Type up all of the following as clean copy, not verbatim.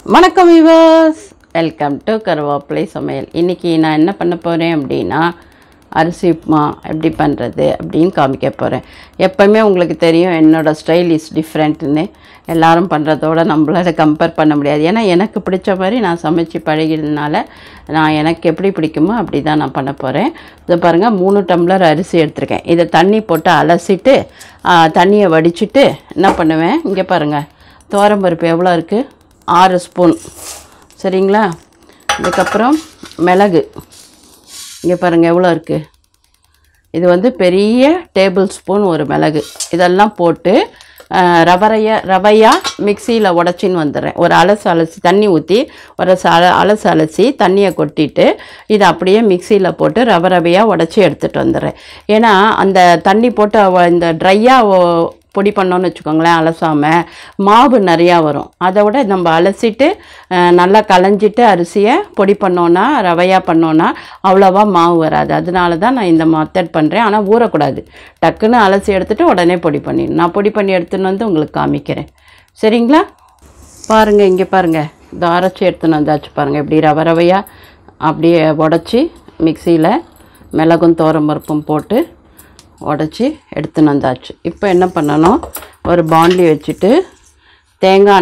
வணக்கம் viewers, welcome to கருவேப்பிலை சமையல். இன்றைக்கி நான் என்ன பண்ண போகிறேன் அப்படின்னா அரிசி உப்புமா எப்படி பண்ணுறது அப்படின்னு காமிக்க போகிறேன். எப்போவுமே உங்களுக்கு தெரியும் என்னோடய ஸ்டைல் இஸ் டிஃப்ரெண்ட்டுன்னு. எல்லோரும் பண்ணுறதோட நம்மளால கம்பேர் பண்ண முடியாது. ஏன்னா எனக்கு பிடிச்ச மாதிரி நான் சமைச்சு பழகிறதுனால நான் எனக்கு எப்படி பிடிக்குமோ அப்படி தான் நான் பண்ண போகிறேன். இதை பாருங்கள், 3 டம்ளர் அரிசி எடுத்திருக்கேன். இதை தண்ணி போட்டு அலசிட்டு தண்ணியை வடிச்சிட்டு என்ன பண்ணுவேன், இங்கே பாருங்கள் துவரம்பருப்பு எவ்வளோ இருக்குது, 6 ஸ்பூன். சரிங்களா? இதுக்கப்புறம் மிளகு இங்கே பாருங்கள் எவ்வளோ இருக்குது. இது வந்து பெரிய டேபிள் ஸ்பூன் ஒரு மிளகு. இதெல்லாம் போட்டு ரவையாக மிக்சியில் உடச்சின்னு வந்துடுறேன். ஒரு அலசி தண்ணி ஊற்றி ஒரு அலசி தண்ணியை கொட்டிட்டு இதை அப்படியே மிக்சியில் போட்டு ரவையாக உடச்சி எடுத்துகிட்டு வந்துடுறேன். ஏன்னா அந்த தண்ணி போட்டு இந்த ட்ரையாக பொடி பண்ணோன்னு வச்சுக்கோங்களேன், அலசாமல் மாவு நிறையா வரும். அதை விட நம்ம அலசிட்டு நல்லா களைஞ்சிட்டு அரிசியை பொடி பண்ணோன்னா, ரவையாக பண்ணோன்னா அவ்வளோவா மாவு வராது. அதனால தான் நான் இந்த மெத்தட் பண்ணுறேன். ஆனால் ஊறக்கூடாது, டக்குன்னு அலசி எடுத்துகிட்டு உடனே பொடி பண்ணிடணும். நான் பொடி பண்ணி எடுத்துன்னு வந்து உங்களுக்கு காமிக்கிறேன். சரிங்களா? பாருங்கள், இங்கே பாருங்கள், இந்த அரைச்சி எடுத்துன்னு வந்தாச்சு பாருங்கள். இப்படி ரவையாக அப்படியே உடச்சி மிக்சியில் மிளகும் துவரம்பருப்பும் போட்டு உடச்சி எடுத்துன்னு வந்தாச்சு. இப்போ என்ன பண்ணணும், ஒரு பாண்ட்லி வச்சுட்டு தேங்காய்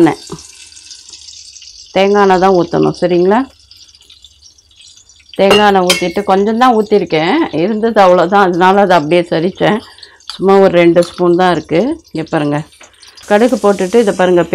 எண்ணெய் தான் ஊற்றணும். சரிங்களா? தேங்காய் எண்ணெய் ஊற்றிட்டு கொஞ்சம் தான் ஊற்றிருக்கேன், இருந்தது அவ்வளோதான். அதனால அதை அப்படியே சரித்தேன். சும்மா ஒரு 2 ஸ்பூன் தான் இருக்குது. இங்கே பாருங்கள், கடுகு போட்டுட்டு இதை பாருங்கள்,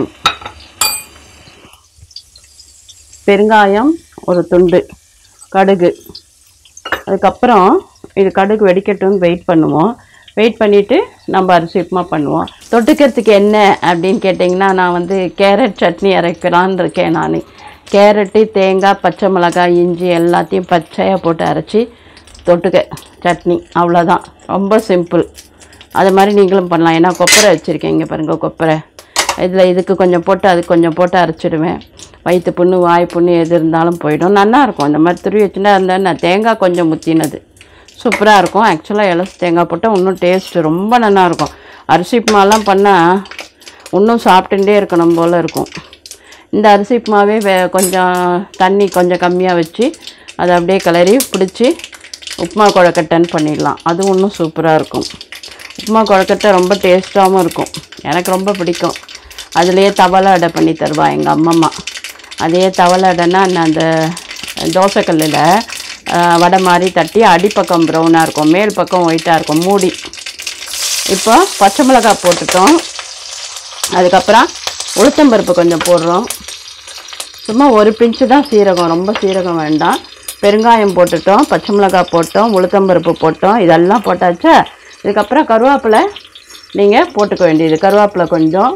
பெருங்காயம் ஒரு துண்டு, கடுகு. அதுக்கப்புறம் இது கடுகு வெடிக்கட்டும்னு வெயிட் பண்ணுவோம். வெயிட் பண்ணிவிட்டு நம்ம அரிசி உப்புமா பண்ணுவோம். தொட்டுக்கிறதுக்கு என்ன அப்படின்னு கேட்டிங்கன்னா, நான் வந்து கேரட் சட்னி அரைக்கலான்னு இருக்கேன். நான் கேரட்டு, தேங்காய், பச்சை மிளகாய், இஞ்சி எல்லாத்தையும் பச்சையாக போட்டு அரைச்சி தொட்டுக்க சட்னி, அவ்வளோதான். ரொம்ப சிம்பிள். அது மாதிரி நீங்களும் பண்ணலாம். ஏன்னா கொப்பரை வச்சுருக்கேன். இங்கே பாருங்கள் கொப்பரை. இதுக்கு கொஞ்சம் போட்டு அதுக்கு கொஞ்சம் போட்டு அரைச்சிடுவேன். வயிற்று புண்ணு, வாய் புண்ணு எது இருந்தாலும் போயிடும். நல்லாயிருக்கும். இந்த மாதிரி துருவி வச்சுன்னா இருந்தால் நான் தேங்காய் கொஞ்சம் முத்தினது சூப்பராக இருக்கும். ஆக்சுவலாக இலசு தேங்காய் போட்டால் இன்னும் டேஸ்ட்டு ரொம்ப நல்லாயிருக்கும். அரிசி உப்புமாலாம் பண்ணால் இன்னும் சாப்பிட்டுட்டே இருக்கணும் போல் இருக்கும். இந்த அரிசி உப்புமாவே கொஞ்சம் தண்ணி கொஞ்சம் கம்மியாக வச்சு அதை அப்படியே கிளறி பிடிச்சி உப்புமா கொழக்கட்டைன்னு பண்ணிடலாம். அதுவும் இன்னும் சூப்பராக இருக்கும். உப்புமா கொழக்கட்டை ரொம்ப டேஸ்ட்டாகவும் இருக்கும். எனக்கு ரொம்ப பிடிக்கும். அதுலேயே தவளை அடை பண்ணி தருவா எங்கள் அம்மம்மா. அதே தவளை அடைன்னா அந்த தோசைக்கல்லில் வடை மாதிரி தட்டி அடிப்பக்கம் ப்ரௌனாக இருக்கும், மேல் பக்கம் ஒயிட்டாக இருக்கும் மூடி. இப்போ பச்சை மிளகாய் போட்டுட்டோம். அதுக்கப்புறம் உளுத்தம்பருப்பு கொஞ்சம் போடுறோம். சும்மா ஒரு பிஞ்சு தான் சீரகம், ரொம்ப சீரகம் வேண்டாம். பெருங்காயம் போட்டுட்டோம், பச்சை மிளகாய் போட்டோம், உளுத்தம்பருப்பு போட்டோம். இதெல்லாம் போட்டாச்சா? இதுக்கப்புறம் கருவேப்பிலை நீங்கள் போட்டுக்க வேண்டியது. கருவேப்பிலை கொஞ்சம்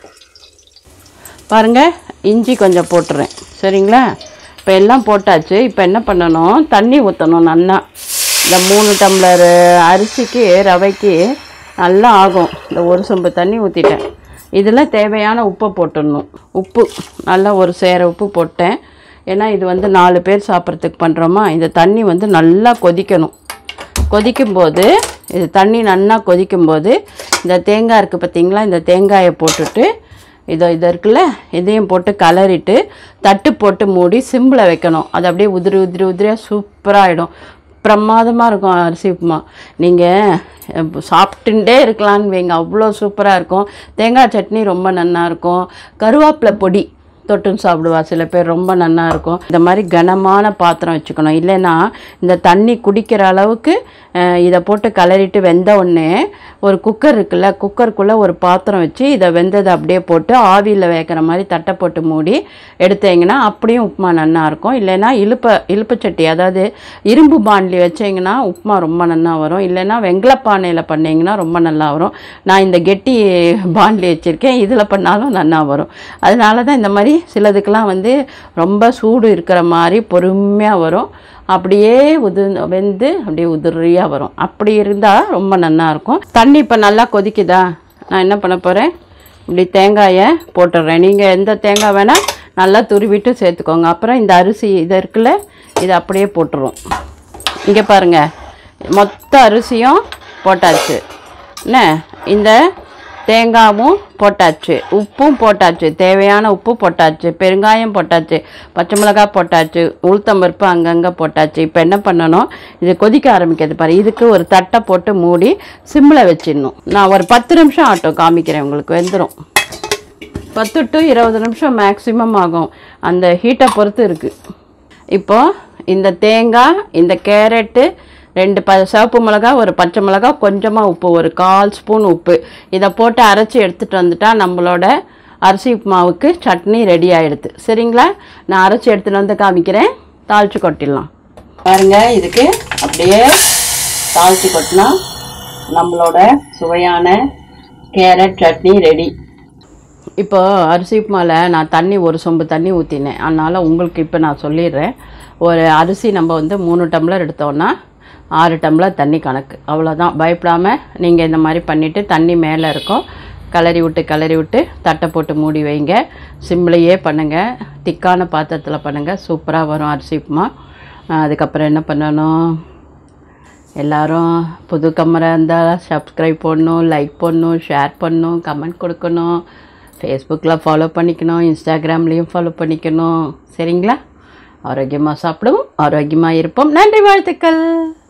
பாருங்கள், இஞ்சி கொஞ்சம் போட்டுறேன். சரிங்களா? இப்போ எல்லாம் போட்டாச்சு. இப்போ என்ன பண்ணணும், தண்ணி ஊற்றணும் நல்லா. இந்த 3 டம்ளர் அரிசிக்கு ரவைக்கு நல்லா ஆகும். இந்த ஒரு சொம்பு தண்ணி ஊற்றிட்டேன். இதில் தேவையான உப்பை போட்டுடணும். உப்பு நல்லா ஒரு சேர உப்பு போட்டேன். ஏன்னா இது வந்து 4 பேர் சாப்பிட்றதுக்கு பண்ணுறோமா. இந்த தண்ணி வந்து நல்லா கொதிக்கணும். கொதிக்கும்போது இது தண்ணி நல்லா கொதிக்கும்போது இந்த தேங்காய் இருக்குது பார்த்திங்களா, இந்த தேங்காயை போட்டுட்டு இது இருக்குல்ல, இதையும் போட்டு கலரிட்டு தட்டு போட்டு மூடி சிம்பில் வைக்கணும். அது அப்படியே உதிரியாக சூப்பராக ஆகிடும். பிரமாதமாக இருக்கும் அரிசி உப்புமா. நீங்கள் சாப்பிட்டுட்டே இருக்கலான்னு வைங்க, அவ்வளோ சூப்பராக இருக்கும். தேங்காய் சட்னி ரொம்ப நல்லாயிருக்கும். கருவேப்பிலை பொடி தொட்டுன்னு சாப்பிடுவா சில பேர், ரொம்ப நல்லா இருக்கும். இந்த மாதிரி கனமான பாத்திரம் வச்சுக்கணும். இல்லைன்னா இந்த தண்ணி குடிக்கிற அளவுக்கு இதை போட்டு கலரிட்டு வெந்த உடனே ஒரு குக்கர் இருக்குல்ல, குக்கருக்குள்ளே ஒரு பாத்திரம் வச்சு இதை வெந்ததை அப்படியே போட்டு ஆவியில் வேக்கிற மாதிரி தட்டை போட்டு மூடி எடுத்தீங்கன்னா அப்படியும் உப்புமா நல்லா இருக்கும். இல்லைன்னா இழுப்பு சட்டி, அதாவது இரும்பு பாண்ட்லி வச்சிங்கன்னா உப்புமா ரொம்ப நல்லா வரும். இல்லைன்னா வெங்கலப்பானையில் பண்ணிங்கன்னா ரொம்ப நல்லா வரும். நான் இந்த கெட்டி பாண்ட்லி வச்சுருக்கேன், இதில் பண்ணாலும் நல்லா வரும். அதனால தான் இந்த மாதிரி சிலதுக்கெல்லாம் வந்து ரொம்ப சூடு இருக்கிற மாதிரி பொறுமையாக வரும். அப்படியே வெந்து அப்படியே உதிரியாக வரும். அப்படி இருந்தால் ரொம்ப நல்லாயிருக்கும். தண்ணி இப்போ நல்லா கொதிக்குதா? நான் என்ன பண்ண போகிறேன், இப்படி தேங்காயை போட்டுடுறேன். நீங்கள் எந்த தேங்காய் வேணால் நல்லா துருவிட்டு சேர்த்துக்கோங்க. அப்புறம் இந்த அரிசி இது இருக்குல்ல, இதை அப்படியே போட்டுருவோம். இங்கே பாருங்கள், மொத்த அரிசியும் போட்டாச்சு. என்ன இந்த தேங்காயும் போட்டாச்சு, உப்பும் போட்டாச்சு, தேவையான உப்பு போட்டாச்சு, பெருங்காயம் போட்டாச்சு, பச்சை மிளகாய் போட்டாச்சு, உளுத்தம்பருப்பு அங்கங்கே போட்டாச்சு. இப்போ என்ன பண்ணணும், இது கொதிக்க ஆரம்பிக்கிறது பாரு. இதுக்கு ஒரு தட்டை போட்டு மூடி சிம்மில் வச்சிடணும். நான் ஒரு 10 நிமிஷம் ஆட்டும் காமிக்கிறேன், உங்களுக்கு வெந்துடும். 10 to 20 நிமிஷம் மேக்ஸிமம் ஆகும், அந்த ஹீட்டை பொறுத்து இருக்குது. இப்போது இந்த தேங்காய், இந்த கேரட்டு, 2 சிவப்பு மிளகாய், ஒரு பச்சை மிளகாய், கொஞ்சமாக உப்பு, ஒரு 1/4 ஸ்பூன் உப்பு, இதை போட்டு அரைச்சி எடுத்துகிட்டு வந்துட்டா நம்மளோட அரிசி உப்புமாவுக்கு சட்னி ரெடி ஆகிடுது. சரிங்களா, நான் அரைச்சி எடுத்துகிட்டு வந்து காமிக்கிறேன். தாளித்து கொட்டிடலாம் பாருங்க. இதுக்கு அப்படியே தாளித்து கொட்டினா நம்மளோட சுவையான கேரட் சட்னி ரெடி. இப்போ அரிசி உப்புமாவில் நான் தண்ணி ஒரு சொம்பு தண்ணி ஊற்றினேன். அதனால் உங்களுக்கு இப்போ நான் சொல்லிடுறேன். ஒரு அரிசி நம்ம வந்து 3 டம்ளர் எடுத்தோன்னா 6 டம்ளர் தண்ணி கணக்கு. அவ்வளோதான். பயப்படாமல் நீங்கள் இந்த மாதிரி பண்ணிவிட்டு தண்ணி மேலே இருக்கும் கிளறி விட்டு தட்டை போட்டு மூடி வைங்க. சிம்லையே பண்ணுங்கள், திக்கான பாத்திரத்தில் பண்ணுங்கள், சூப்பராக வரும் அரிசி உப்புமா. அதுக்கப்புறம் என்ன பண்ணணும், எல்லோரும் புது கம்மரை இருந்தால் சப்ஸ்கிரைப் பண்ணணும், லைக் பண்ணணும், ஷேர் பண்ணணும், கமெண்ட் கொடுக்கணும், ஃபேஸ்புக்கில் ஃபாலோ பண்ணிக்கணும், இன்ஸ்டாகிராம்லேயும் ஃபாலோ பண்ணிக்கணும். சரிங்களா, ஆரோக்கியமாக சாப்பிடுவோம், ஆரோக்கியமாக இருப்போம். நன்றி, வாழ்த்துக்கள்.